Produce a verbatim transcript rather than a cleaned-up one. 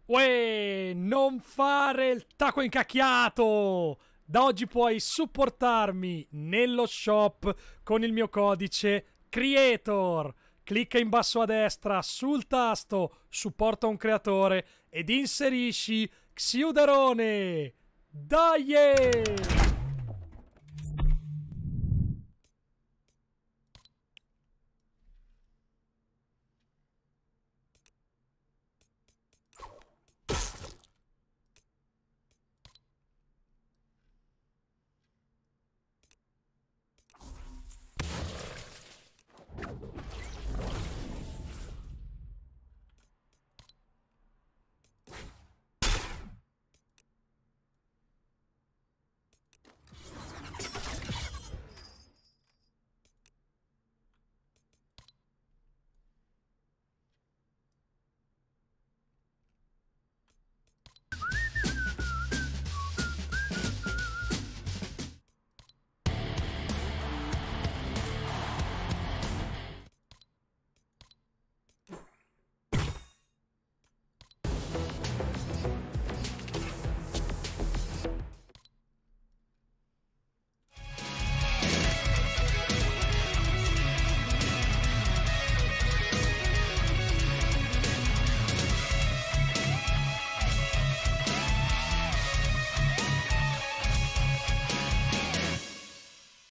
Uè, non fare il taco incacchiato! Da oggi puoi supportarmi nello shop con il mio codice Creator. Clicca in basso a destra sul tasto Supporta un creatore ed inserisci Xiuderone. Dai!